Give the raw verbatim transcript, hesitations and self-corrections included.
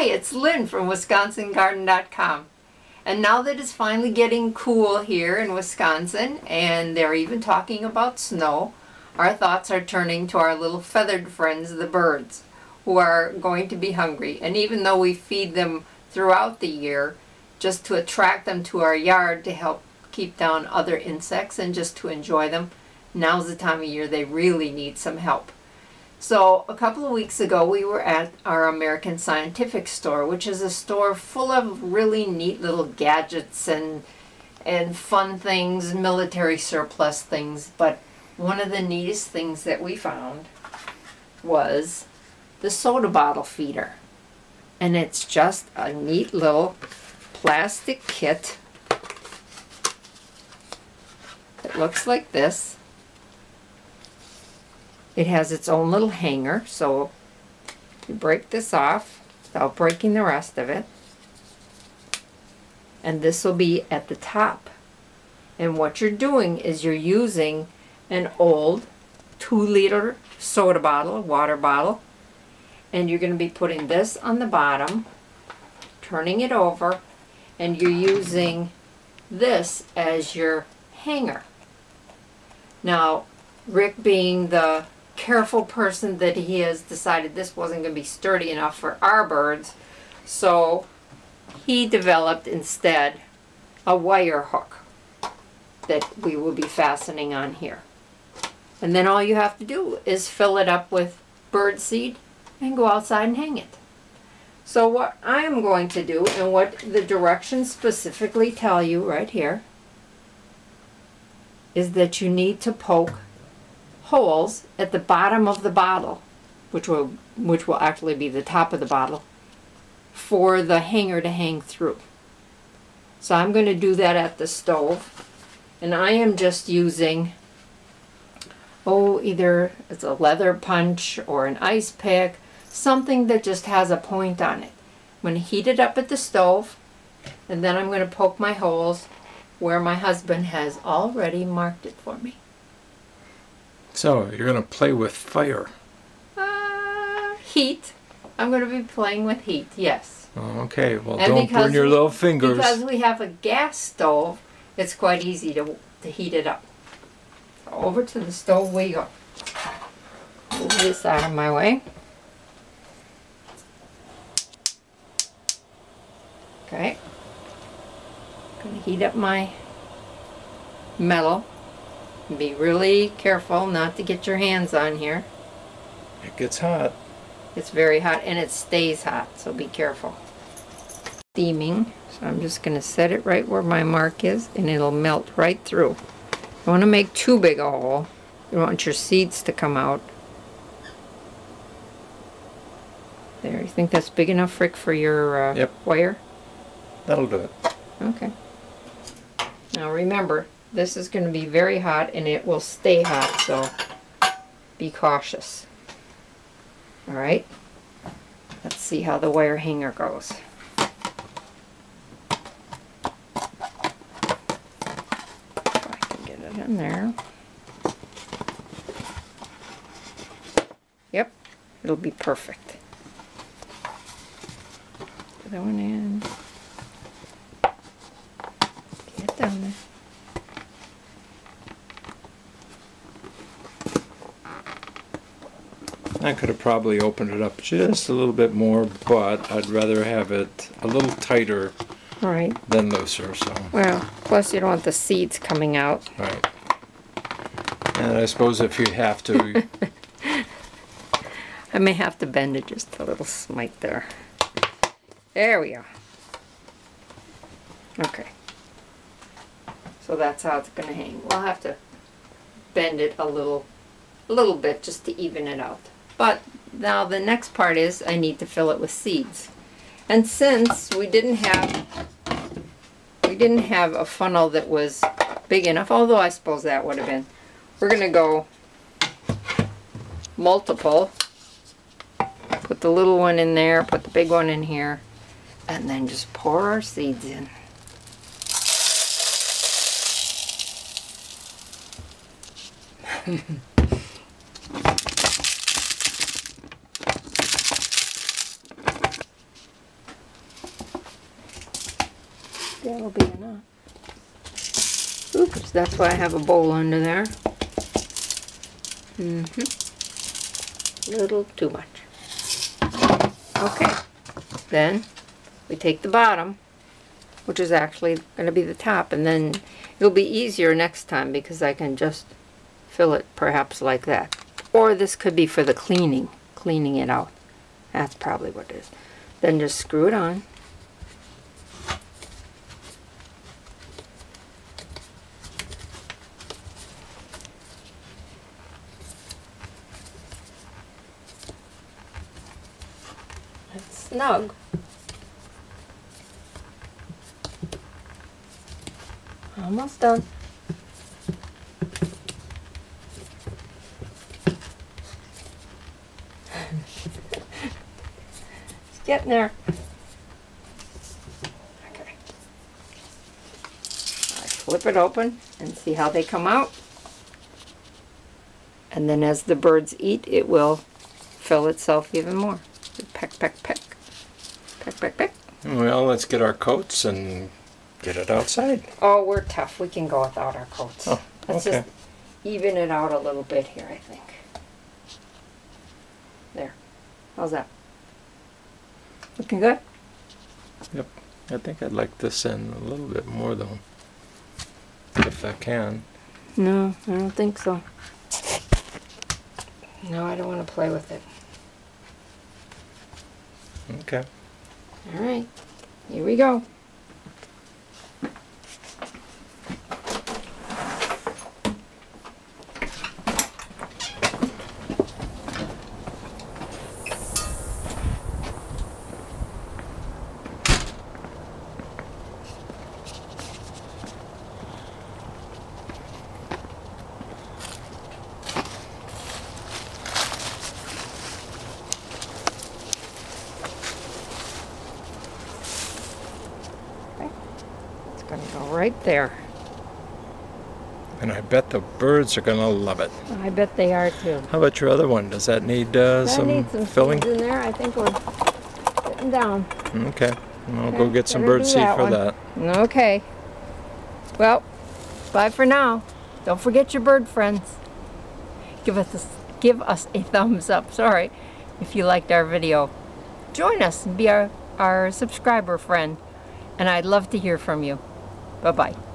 Hi, it's Lynn from Wisconsin Garden dot com. And now that it's finally getting cool here in Wisconsin, and they're even talking about snow, our thoughts are turning to our little feathered friends, the birds, who are going to be hungry. And even though we feed them throughout the year, just to attract them to our yard to help keep down other insects and just to enjoy them, now's the time of year they really need some help. So a couple of weeks ago we were at our American Scientific store, which is a store full of really neat little gadgets and and fun things, military surplus things. But one of the neatest things that we found was the soda bottle feeder. And it's just a neat little plastic kit that looks like this. It has its own little hanger, so you break this off without breaking the rest of it. And this will be at the top. And what you're doing is you're using an old two liter soda bottle, water bottle, and you're going to be putting this on the bottom, turning it over, and you're using this as your hanger. Now, Rick, being the careful person that he is, decided this wasn't going to be sturdy enough for our birds, so he developed instead a wire hook that we will be fastening on here. And then all you have to do is fill it up with bird seed and go outside and hang it. So what I am going to do, and what the directions specifically tell you right here, is that you need to poke holes at the bottom of the bottle, which will which will actually be the top of the bottle, for the hanger to hang through. So I'm going to do that at the stove, and I am just using, oh, either it's a leather punch or an ice pick, something that just has a point on it. I'm going to heat it up at the stove, and then I'm going to poke my holes where my husband has already marked it for me. So, you're going to play with fire. Uh, heat. I'm going to be playing with heat, yes. Oh, okay, well, And don't burn your we, little fingers. Because we have a gas stove, it's quite easy to, to heat it up. So over to the stove we go. Move this out of my way. Okay. Going to heat up my metal. Be really careful not to get your hands on here. It gets hot. It's very hot, and it stays hot, so be careful. Steaming, so I'm just going to set it right where my mark is, and it'll melt right through. You want to make too big a hole. You want your seeds to come out. There, you think that's big enough, Rick, for your uh, yep. wire? That'll do it. Okay. Now remember, this is going to be very hot, and it will stay hot, so be cautious. Alright, let's see how the wire hanger goes. If I can get it in there. Yep, it'll be perfect. Put that one in. Get down there. I could have probably opened it up just a little bit more, but I'd rather have it a little tighter right. than looser. So. Well, plus you don't want the seeds coming out. Right. And I suppose if you have to... I may have to bend it just a little smite there. There we go. Okay. So that's how it's going to hang. We'll have to bend it a little, a little bit just to even it out. But now the next part is I need to fill it with seeds. And since we didn't have we didn't have a funnel that was big enough, although I suppose that would have been, we're going to go multiple. Put the little one in there, put the big one in here, and then just pour our seeds in. That'll be enough. Oops, that's why I have a bowl under there. Mm-hmm. Little too much. Okay. Then we take the bottom, which is actually going to be the top, and then it'll be easier next time because I can just fill it perhaps like that. Or this could be for the cleaning, cleaning it out. That's probably what it is. Then just screw it on. It's snug. Almost done. It's getting there. Okay. I flip it open and see how they come out. And then as the birds eat, it will fill itself even more. Peck, peck, peck. Peck, peck, peck. Well, let's get our coats and get it outside. Oh, we're tough. We can go without our coats. Oh, Let's okay. just even it out a little bit here, I think. There. How's that? Looking good? Yep. I think I'd like this in a little bit more though. If I can. No, I don't think so. No, I don't want to play with it. Okay. All right. Here we go. Gonna go right there. And I bet the birds are gonna love it. I bet they are too. How about your other one? Does that need uh, That some, needs some filling? seeds in there. I think we're getting down. Okay. I'll Okay, go get some better bird do seed that for one. that. Okay. Well, bye for now. Don't forget your bird friends. Give us a, give us a thumbs up. Sorry, if you liked our video. Join us and be our our subscriber friend. And I'd love to hear from you. Bye bye.